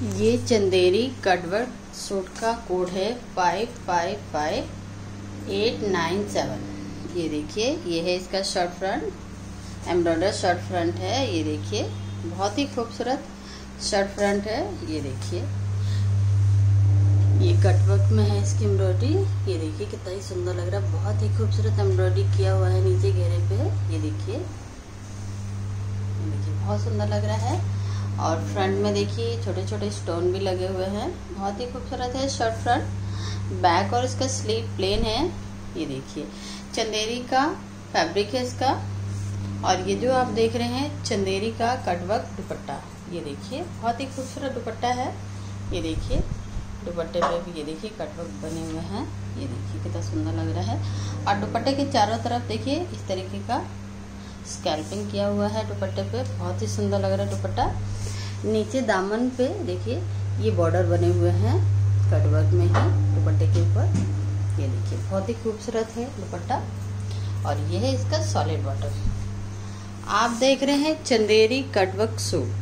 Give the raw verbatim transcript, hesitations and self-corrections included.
ये Chanderi cutwork suit का code है five five five eight nine seven. ये देखिए, ये है इसका shirt front, embroider shirt front है। ये देखिए, बहुत ही खूबसूरत शर्ट फ्रंट है। ये देखिए, ये कटवर्क में है इसकी एम्ब्रॉयडरी। ये देखिए कितना ही सुंदर लग रहा है, बहुत ही खूबसूरत एम्ब्रॉयडरी किया हुआ है नीचे घेरे पे। ये देखिए, ये देखिए बहुत सुंदर लग रहा है। और फ्रंट में देखिए छोटे छोटे स्टोन भी लगे हुए हैं, बहुत ही खूबसूरत है शर्ट फ्रंट। बैक और इसका स्लीव प्लेन है। ये देखिए, चंदेरी का फैब्रिक है इसका। और ये जो आप देख रहे हैं चंदेरी का कटवर्क दुपट्टा, ये देखिए बहुत ही खूबसूरत दुपट्टा है। ये देखिए, दुपट्टे पे भी ये देखिए कटवर्क बने हुए हैं। ये देखिए कितना सुंदर लग रहा है। और दुपट्टे के चारों तरफ देखिए इस तरीके का स्कैल्पिंग किया हुआ है दुपट्टे पे, बहुत ही सुंदर लग रहा है दुपट्टा। नीचे दामन पे देखिए ये बॉर्डर बने हुए हैं कटवर्क में ही दुपट्टे के ऊपर। ये देखिए बहुत ही खूबसूरत है दुपट्टा। और ये है इसका सॉलिड बॉटम। आप देख रहे हैं चंदेरी कटवर्क सूट।